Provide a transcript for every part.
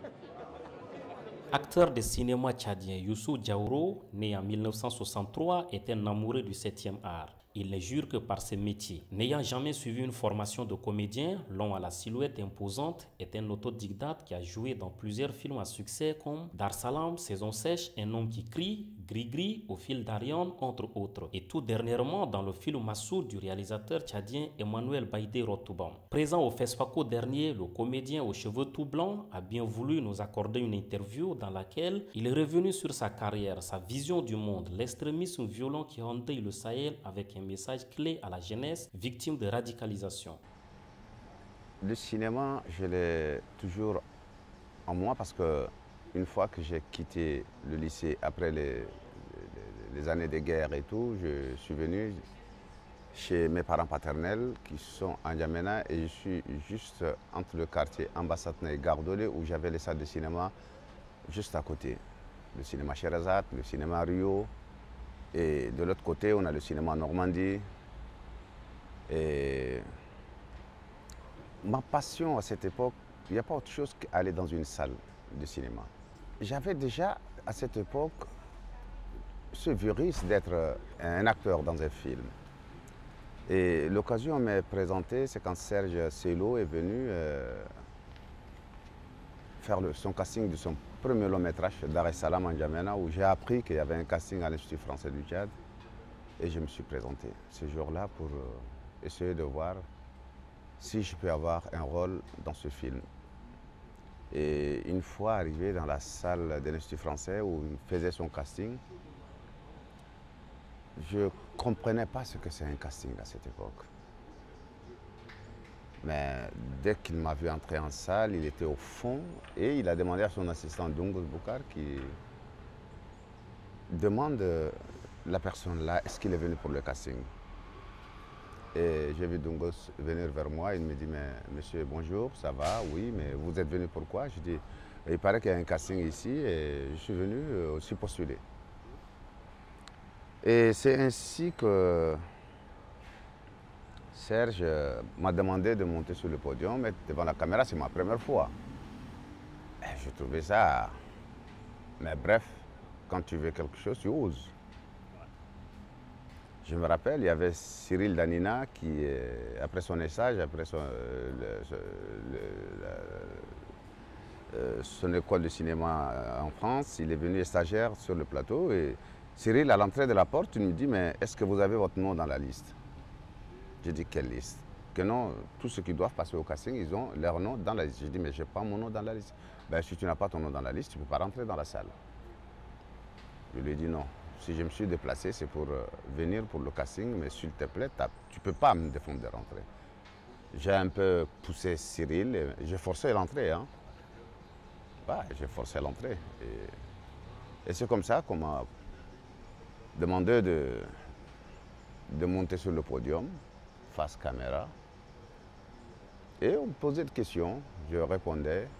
Acteur de cinéma tchadien, Youssou Diaworo, né en 1963, est un amoureux du 7e art. Il ne jure que par ce métier. N'ayant jamais suivi une formation de comédien, long à la silhouette imposante, est un autodidacte qui a joué dans plusieurs films à succès comme Dar Salam, Saison sèche, Un homme qui crie, Gris-Gris, Au fil d'Ariane, entre autres. Et tout dernièrement dans le film Massoud du réalisateur tchadien Emmanuel Baïdé Rotoubam. Présent au FESPACO dernier, le comédien aux cheveux tout blancs a bien voulu nous accorder une interview dans laquelle il est revenu sur sa carrière, sa vision du monde, l'extrémisme violent qui endeuille le Sahel avec un message clé à la jeunesse victime de radicalisation. Le cinéma, je l'ai toujours en moi parce que une fois que j'ai quitté le lycée après les années de guerre et tout, je suis venu chez mes parents paternels qui sont en N'Djamena et je suis juste entre le quartier Ambassadna et Gardolé où j'avais les salles de cinéma juste à côté. Le cinéma Sherazade, le cinéma Rio et de l'autre côté on a le cinéma Normandie. Et ma passion à cette époque, il n'y a pas autre chose qu'aller dans une salle de cinéma. J'avais déjà à cette époque ce virus d'être un acteur dans un film. Et l'occasion m'est présentée, c'est quand Serge Sello est venu faire son casting de son premier long métrage, Dar es Salam en N'Djamena, où j'ai appris qu'il y avait un casting à l'Institut français du Tchad. Et je me suis présenté ce jour-là pour essayer de voir si je peux avoir un rôle dans ce film. Et une fois arrivé dans la salle de l'Institut français où il faisait son casting, je ne comprenais pas ce que c'est un casting à cette époque. Mais dès qu'il m'a vu entrer en salle, il était au fond et il a demandé à son assistant Dungos Boukar qui demande la personne là, est-ce qu'il est venu pour le casting? Et j'ai vu Dungos venir vers moi, il me dit, mais monsieur, bonjour, ça va, oui, mais vous êtes venu pourquoi? Je dis, il paraît qu'il y a un casting ici et je suis venu aussi postuler. Et c'est ainsi que Serge m'a demandé de monter sur le podium et devant la caméra, c'est ma première fois. Et je trouvais ça... Mais bref, quand tu veux quelque chose, tu oses. Je me rappelle, il y avait Cyril Danina qui, après son stage, après son école de cinéma en France, il est venu stagiaire sur le plateau et Cyril, à l'entrée de la porte, il me dit, mais est-ce que vous avez votre nom dans la liste? J'ai dit, quelle liste? Que non, tous ceux qui doivent passer au casting, ils ont leur nom dans la liste. J'ai dit, mais je n'ai pas mon nom dans la liste. Ben, si tu n'as pas ton nom dans la liste, tu ne peux pas rentrer dans la salle. Je lui ai dit non. Si je me suis déplacé, c'est pour venir pour le casting, mais s'il te plaît, tu ne peux pas me défendre de rentrer. J'ai un peu poussé Cyril, j'ai forcé l'entrée. Hein. Ouais, j'ai forcé l'entrée. Et c'est comme ça qu'on m'a demandé de monter sur le podium, face caméra. Et on me posait des questions, je répondais.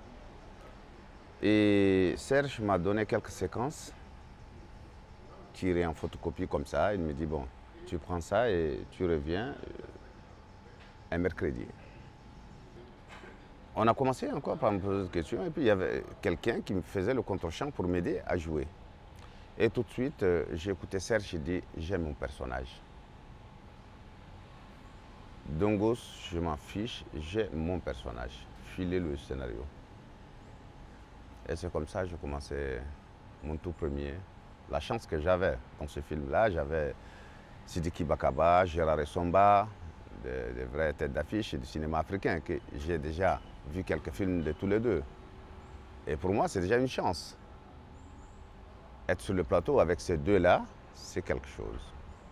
Et Serge m'a donné quelques séquences tiré en photocopie comme ça. Il me dit, bon, tu prends ça et tu reviens un mercredi. On a commencé encore par me poser des questions et puis il y avait quelqu'un qui me faisait le contre-champ pour m'aider à jouer. Et tout de suite, j'ai écouté Serge, j'ai dit, j'aime mon personnage. Dungos, je m'en fiche, j'ai mon personnage. Filez le scénario. Et c'est comme ça que j'ai commencé mon tout premier. La chance que j'avais dans ce film-là, j'avais Sidiki Bakaba, Gérard Essomba, des vraies têtes d'affiche du cinéma africain, que j'ai déjà vu quelques films de tous les deux. Et pour moi, c'est déjà une chance. Être sur le plateau avec ces deux-là, c'est quelque chose.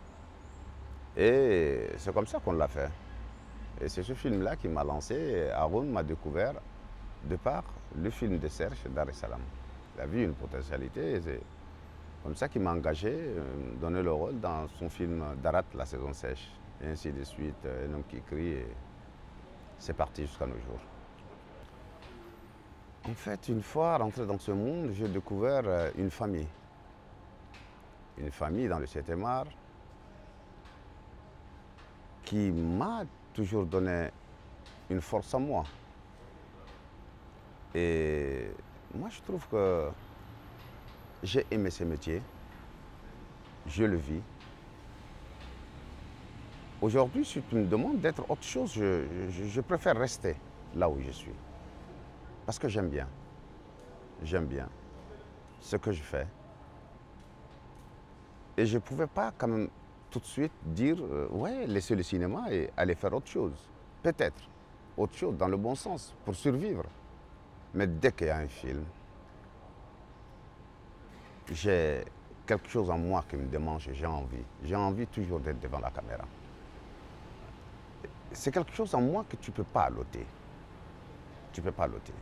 Et c'est comme ça qu'on l'a fait. Et c'est ce film-là qui m'a lancé. Et Haroun m'a découvert de par le film de Serge, Dar es Salam. Il a vu une potentialité. C'est comme ça qu'il m'a engagé, donné le rôle dans son film Darat, la saison sèche. Et ainsi de suite, Un homme qui crie. Et c'est parti jusqu'à nos jours. En fait, une fois rentré dans ce monde, j'ai découvert une famille. Une famille dans le 7e art qui m'a toujours donné une force en moi. Et Moi, je trouve que j'ai aimé ce métier. Je le vis. Aujourd'hui, si tu me demandes d'être autre chose, je préfère rester là où je suis. Parce que j'aime bien. J'aime bien ce que je fais. Et je ne pouvais pas quand même tout de suite dire ouais, laisser le cinéma et aller faire autre chose. Peut-être autre chose dans le bon sens, pour survivre. Mais dès qu'il y a un film, j'ai quelque chose en moi qui me démange et j'ai envie. J'ai envie toujours d'être devant la caméra. C'est quelque chose en moi que tu ne peux pas l'ôter. Tu ne peux pas l'ôter.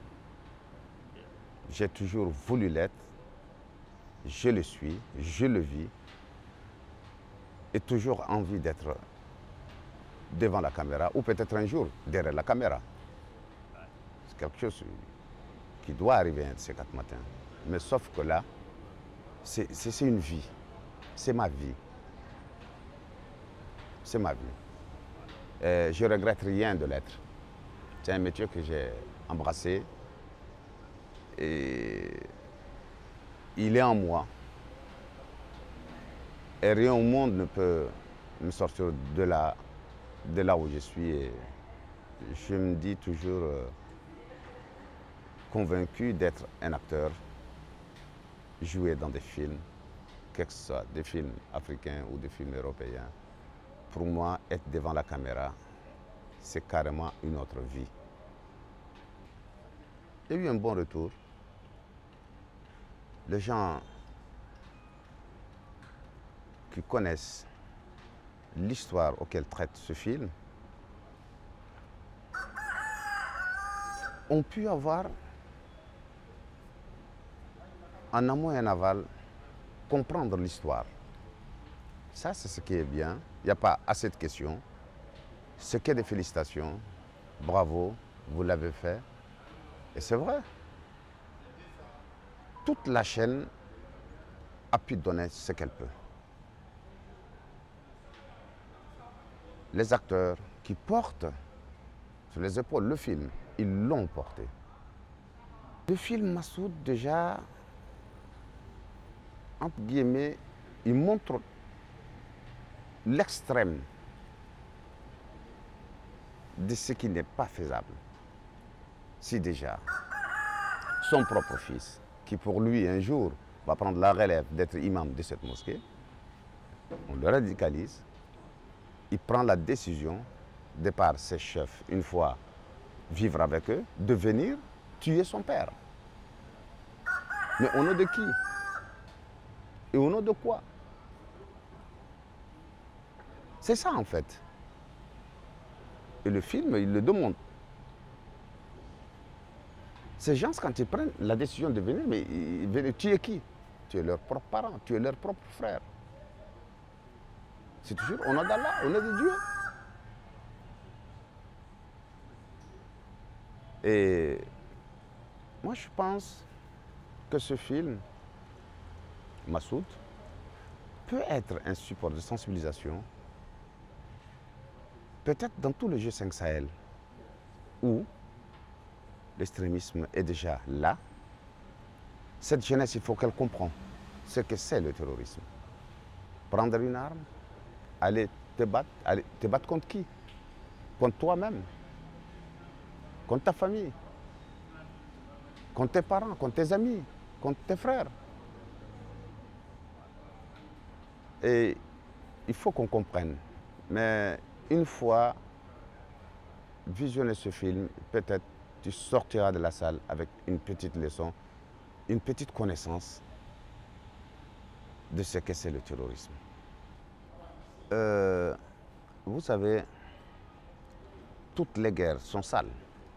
J'ai toujours voulu l'être. Je le suis, je le vis. Et toujours envie d'être devant la caméra ou peut-être un jour derrière la caméra. C'est quelque chose qui doit arriver un de ces 4 matins. Mais sauf que là, c'est une vie. C'est ma vie. C'est ma vie. Et je ne regrette rien de l'être. C'est un métier que j'ai embrassé. Et il est en moi. Et rien au monde ne peut me sortir de là où je suis. Et je me dis toujours convaincu d'être un acteur, jouer dans des films, que ce soit des films africains ou des films européens. Pour moi, être devant la caméra, c'est carrément une autre vie. Il y a eu un bon retour. Les gens qui connaissent l'histoire auquel traite ce film ont pu avoir, en amont et en aval, comprendre l'histoire. Ça, c'est ce qui est bien. Il n'y a pas assez de questions. Ce qu'est des félicitations. Bravo, vous l'avez fait. Et c'est vrai. Toute la chaîne a pu donner ce qu'elle peut. Les acteurs qui portent sur les épaules le film, ils l'ont porté. Le film Massoud, déjà, entre guillemets, il montre l'extrême de ce qui n'est pas faisable. Si déjà, son propre fils, qui pour lui un jour va prendre la relève d'être imam de cette mosquée, on le radicalise, il prend la décision, de par ses chefs, une fois vivre avec eux, de venir tuer son père. Mais au nom de qui? Et au nom de quoi? C'est ça en fait. Et le film, il le demande. Ces gens, quand ils prennent la décision de venir, mais ils viennent tuer qui? Tu es leurs propres parents, tu es leurs propres frères. C'est toujours au nom d'Allah, au nom de Dieu. Et moi, je pense que ce film, Massoud, peut être un support de sensibilisation, peut-être dans tout le G5 Sahel, où l'extrémisme est déjà là. Cette jeunesse, il faut qu'elle comprenne ce que c'est le terrorisme. Prendre une arme, aller te battre contre qui? Contre toi-même, contre ta famille, contre tes parents, contre tes amis, contre tes frères. Et il faut qu'on comprenne. Mais une fois visionné ce film, peut-être tu sortiras de la salle avec une petite leçon, une petite connaissance de ce que c'est le terrorisme. Vous savez, toutes les guerres sont sales.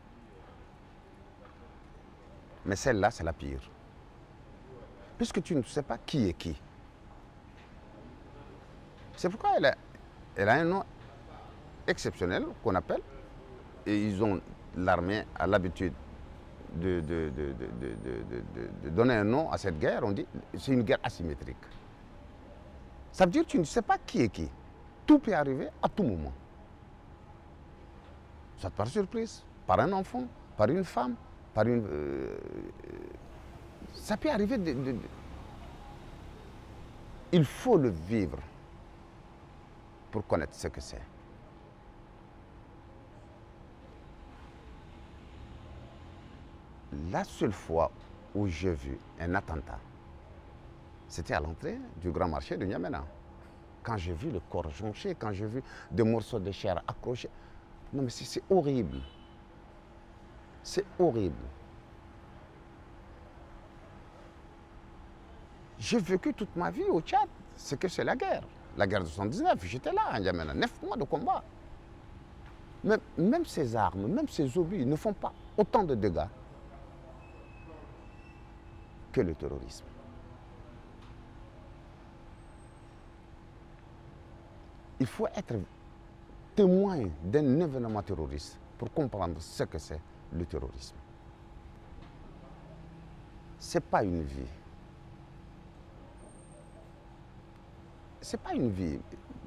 Mais celle-là, c'est la pire. Puisque tu ne sais pas qui est qui. C'est pourquoi elle a un nom exceptionnel qu'on appelle, et ils ont, l'armée a l'habitude de donner un nom à cette guerre, on dit c'est une guerre asymétrique. Ça veut dire que tu ne sais pas qui est qui. Tout peut arriver à tout moment. Soit par surprise, par un enfant, par une femme, par une... ça peut arriver il faut le vivre pour connaître ce que c'est. La seule fois où j'ai vu un attentat, c'était à l'entrée du grand marché de N'Djamena. Quand j'ai vu le corps jonché, quand j'ai vu des morceaux de chair accrochés. Non mais c'est horrible. C'est horrible. J'ai vécu toute ma vie au Tchad, c'est que c'est la guerre. La guerre de 79, j'étais là à N'Djamena, 9 mois de combat. Même ces armes, même ces obus ne font pas autant de dégâts que le terrorisme. Il faut être témoin d'un événement terroriste pour comprendre ce que c'est le terrorisme. Ce n'est pas une vie. Ce n'est pas une vie.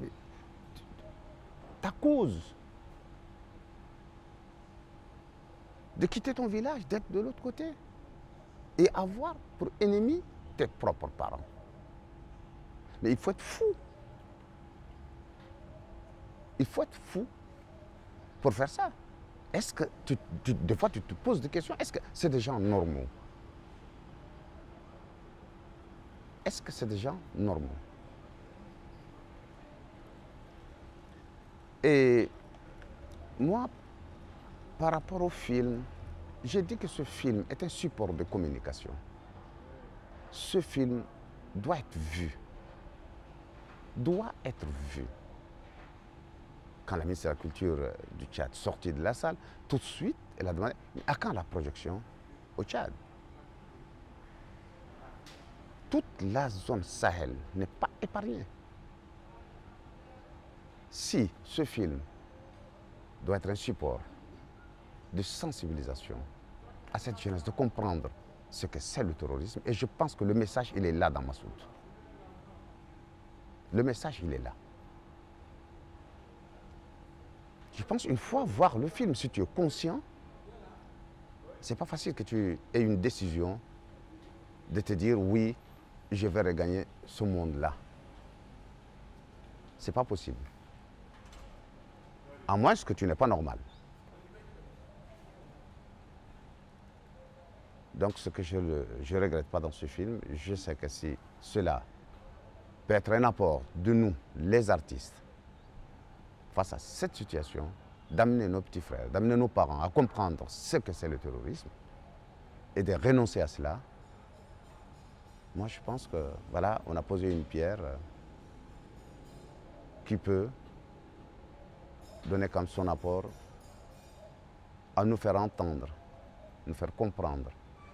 Ta cause de quitter ton village, d'être de l'autre côté et avoir pour ennemi tes propres parents. Mais il faut être fou. Il faut être fou pour faire ça. Est-ce que, des fois, tu te poses des questions, est-ce que c'est des gens normaux? Est-ce que c'est des gens normaux? Et moi, par rapport au film, j'ai dit que ce film est un support de communication. Ce film doit être vu. Doit être vu. Quand la ministre de la Culture du Tchad sortit de la salle, tout de suite, elle a demandé « à quand la projection au Tchad ?» Toute la zone Sahel n'est pas épargnée. Si ce film doit être un support de sensibilisation à cette jeunesse, de comprendre ce que c'est le terrorisme, et je pense que le message, il est là dans Massoud. Le message, il est là. Je pense une fois voir le film, si tu es conscient, c'est pas facile que tu aies une décision de te dire oui, je vais regagner ce monde-là. C'est pas possible. À moins que tu n'es pas normal. Donc ce que je ne regrette pas dans ce film, je sais que si cela peut être un apport de nous, les artistes, face à cette situation, d'amener nos petits frères, d'amener nos parents à comprendre ce que c'est le terrorisme et de renoncer à cela, moi je pense que voilà, on a posé une pierre qui peut donner comme son apport à nous faire entendre, nous faire comprendre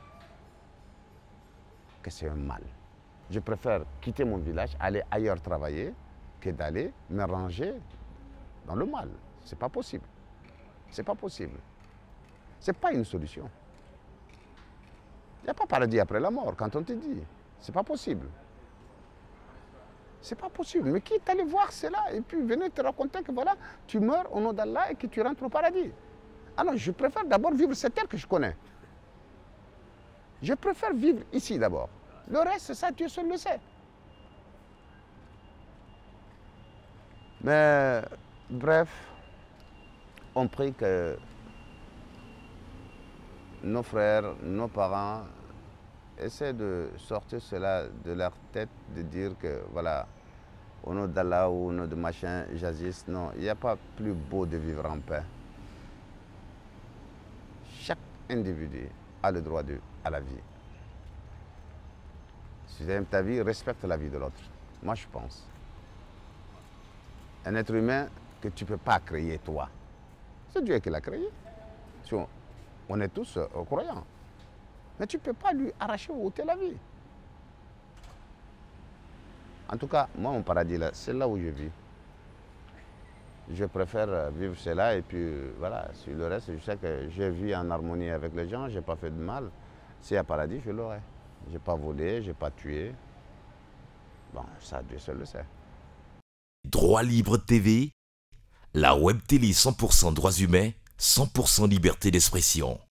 que c'est un mal. Je préfère quitter mon village, aller ailleurs travailler, que d'aller me ranger dans le mal. C'est pas possible. C'est pas possible. C'est pas une solution. Il n'y a pas paradis après la mort, quand on te dit. C'est pas possible. C'est pas possible. Mais qui est allé voir cela et puis venir te raconter que voilà, tu meurs au nom d'Allah et que tu rentres au paradis. Alors je préfère d'abord vivre cette terre que je connais. Je préfère vivre ici d'abord. Le reste, ça, Dieu seul le sait. Mais bref, on prie que nos frères, nos parents essaient de sortir cela de leur tête, de dire que voilà, au nom d'Allah ou au nom de machin, jadis, non, il n'y a pas plus beau de vivre en paix. Chaque individu a le droit à la vie. Si tu aimes ta vie, respecte la vie de l'autre. Moi, je pense. Un être humain que tu ne peux pas créer, toi. C'est Dieu qui l'a créé. On est tous croyants. Mais tu ne peux pas lui arracher ou ôter la vie. En tout cas, moi, mon paradis, c'est là où je vis. Je préfère vivre cela et puis voilà, sur le reste, je sais que j'ai vécu en harmonie avec les gens, je n'ai pas fait de mal. S'il y a paradis, je l'aurai. Je n'ai pas volé, je n'ai pas tué. Bon, ça, Dieu seul le sait. Droit Libre TV, la web télé 100% droits humains, 100% liberté d'expression.